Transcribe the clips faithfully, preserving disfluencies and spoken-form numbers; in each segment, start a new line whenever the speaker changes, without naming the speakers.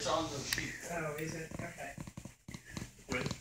It's on the sheet.
Oh, is it? Okay.
With,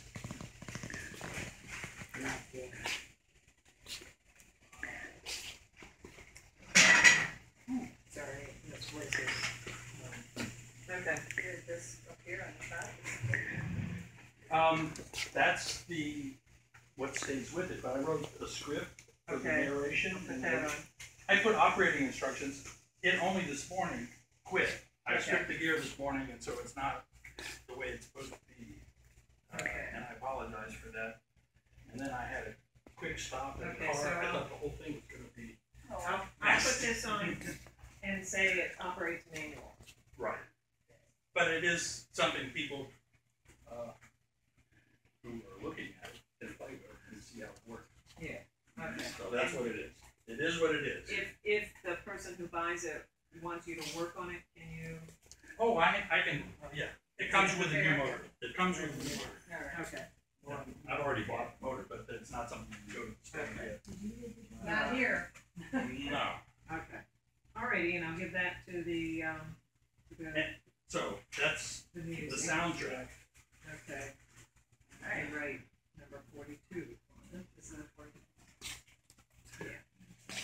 Sorry, that's what it is. Okay, here's this up here on the top.
um, that's the, what stays with it, but I wrote a script for the
Okay.
narration.
Put
and
that on.
I put operating instructions. It only this morning quit. I
Okay.
stripped the gear this morning, and so it's not the way it's supposed to be. Uh,
Okay.
And I apologize for that. And then I had a quick stop in the
Okay,
car.
so
I
I'll-
thought the whole thing was gonna be
I'll, I'll put this on and say it operates manual.
right. But it is something people, uh, who are looking at it can play with and see how it works.
Yeah. Okay.
So that's what it is. It is what it is.
If, if the person who buys it wants you to work on it, can you?
Oh, I, I can, yeah, it comes with a new motor. It comes with a new motor.
Okay.
Yeah, I've already bought the motor, but it's not something you go to the store and get.
Not here.
No.
Okay. Alrighty, and I'll give that to the, um, to the,
So that's
the
the
music.
soundtrack.
Okay. Alright, right, number forty-two. This is forty. Yeah.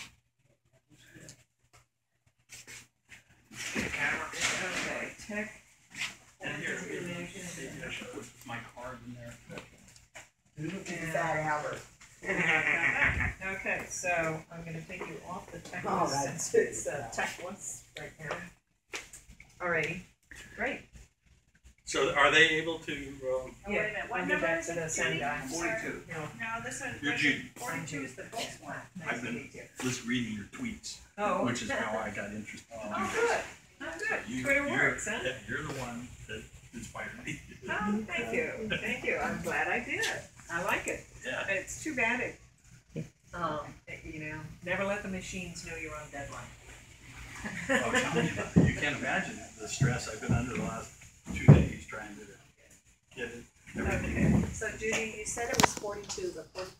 Okay, tech.
And here, maybe,
information.
maybe I should put my card in there.
Fat Albert.
Okay, so I'm gonna take you off the tech
All
list
right.
since it's a tech list right now. Alrighty, great.
So are they able to, um,
Oh, wait a minute,
I'll
what
give
number
that
is
to
it,
the same
Judy?
guy.
forty-two.
No.
No, this one,
You're Judy.
forty-two is the books one.
Nice
I've
to
been
meet you.
just reading your tweets,
Oh.
which is how I got interested in
Oh,
this.
good, oh, good,
You-
Twitter
you're-
works, huh?
yeah, You're the one that inspired me.
Oh, thank you, thank you, I'm glad I did, I like it.
Yeah.
It's too bad it, um, it- you know, never let the machines know you're on deadline.
Oh, tell me about it. You can't imagine the stress I've been under the last two days trying to get it, everything.
Okay,
So Judy, you said it was forty-two, the fourth